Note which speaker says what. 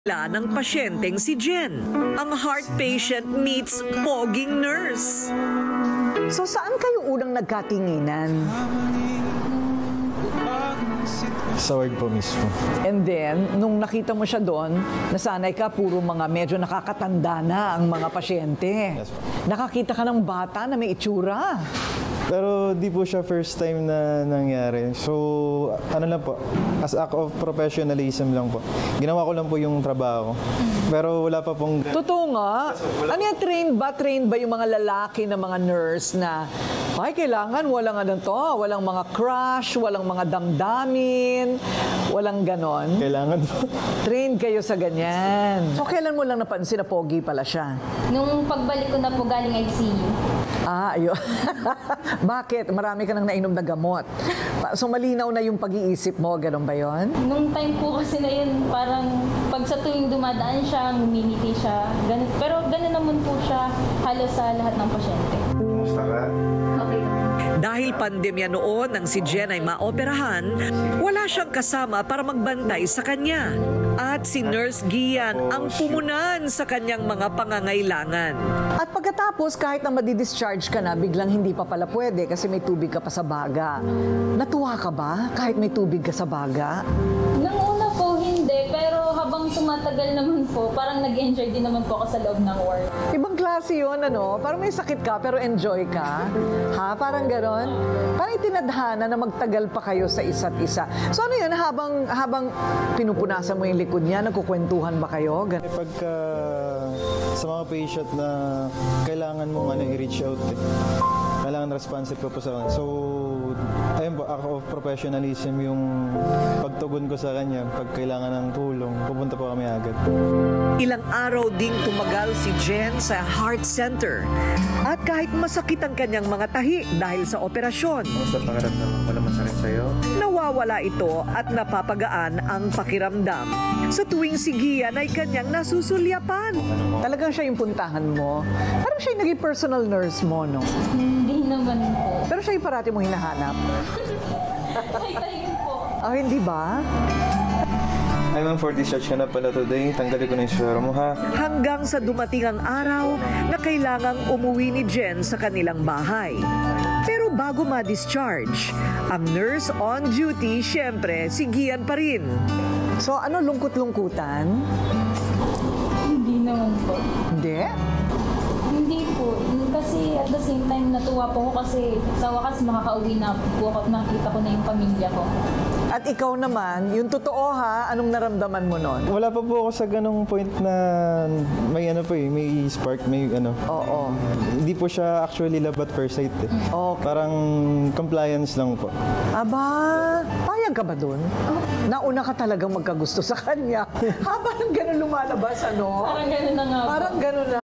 Speaker 1: ng pasyenteng si Jen, ang heart patient meets poging nurse.
Speaker 2: So saan kayo unang nagkatinginan?
Speaker 3: Sa ward po mismo.
Speaker 2: And then, nung nakita mo siya doon, nasanay ka, puro mga medyo nakakatanda na ang mga pasyente.
Speaker 3: Yes, po.
Speaker 2: Nakakita ka ng bata na may itsura.
Speaker 3: Pero di po siya first time na nangyari. So, ano lang po, as act of professionalism lang po. Ginawa ko lang po yung trabaho ko. Pero wala pa pong...
Speaker 2: Totoo nga. Ano yan, trained ba yung mga lalaki na mga nurse na, ay, kailangan walang ano to, walang mga crush, walang mga damdamin, walang ganon.
Speaker 3: Kailangan po.
Speaker 2: Trained kayo sa ganyan. So, kailan mo lang napansin na pogi pala siya?
Speaker 4: Nung pagbalik ko na po galing ICU.
Speaker 2: Ah, ayun. Bakit? Marami ka nang nainom na gamot. So, malinaw na yung pag-iisip mo. Ganon ba yun?
Speaker 4: Nung time po kasi na yun, parang pag sa tuwing dumadaan siya, ngumingiti siya. Ganun. Pero ganun naman po siya halos sa lahat ng pasyente.
Speaker 3: Kumusta ka?
Speaker 4: Okay.
Speaker 1: Dahil pandemya noon nang si Jen ay maoperahan, wala siyang kasama para magbantay sa kanya. At si Nurse Gian ang pumunan sa kanyang mga pangangailangan.
Speaker 2: At pagkatapos, kahit na madi-discharge ka na, biglang hindi pa pala pwede kasi may tubig ka pa sa baga. Natuwa ka ba kahit may tubig ka sa baga?
Speaker 4: Nung una po, hindi. Pero habang tumatagal naman po, parang nag-enjoy din naman po ako sa loob ng ward.
Speaker 2: Ibang klase yun, ano? Parang may sakit ka pero enjoy ka. Ha? Parang ganon? Parang itinadhana na magtagal pa kayo sa isa't isa. So ano yun, habang pinupunasan mo yung likod niya, nagkukwentuhan ba kayo?
Speaker 3: Pagka sa mga patient na kailangan mong i-reach out, kailangan responsive ka po sa kanya. So, ayun po, act of professionalism yung pagtugon ko sa kanya. Pag kailangan ng tulong, pupunta po kami agad.
Speaker 1: Ilang araw ding tumagal si Jen sa heart center. At kahit masakit ang kanyang mga tahi dahil sa operasyon,
Speaker 3: Kumusta pakiramdam? Wala masakit sa'yo?
Speaker 1: nawawala ito at napapagaan ang pakiramdam. Sa tuwing si Gian ay kanyang nasusulyapan.
Speaker 2: Talagang siya yung puntahan mo. Parang siya yung naging personal nurse mo, no?
Speaker 4: Hindi naman po.
Speaker 2: Pero siya yung parati mo hinahanap.
Speaker 4: Ay, tayo po.
Speaker 2: Ah, hindi ba?
Speaker 3: Ay ma'am, for discharge ka na pala today. Tanggalin ko na yung suwero mo ha.
Speaker 1: Hanggang sa dumating ang araw na kailangang umuwi ni Jen sa kanilang bahay. Pero bago ma-discharge, ang nurse on duty, syempre, si Gian pa rin.
Speaker 2: So, ano, lungkot-lungkutan?
Speaker 4: Hindi naman po.
Speaker 2: Hindi?
Speaker 4: Hindi po. Kasi at the same time, natuwa po ako kasi sa wakas makakauwi na po ako at nakita ko na yung pamilya ko.
Speaker 2: At ikaw naman, yung totoo ha, anong naramdaman mo nun?
Speaker 3: Wala pa po ako sa ganong point na may may spark, may ano.
Speaker 2: Oo.
Speaker 3: Hindi po siya actually love at first sight eh.
Speaker 2: Okay.
Speaker 3: Parang compliance lang po.
Speaker 2: Aba, payag ka ba dun? Nauna ka talagang magkagusto sa kanya. Habang ganun lumalabas, ano?
Speaker 4: Parang gano'n na nga po.
Speaker 2: Parang ganun na.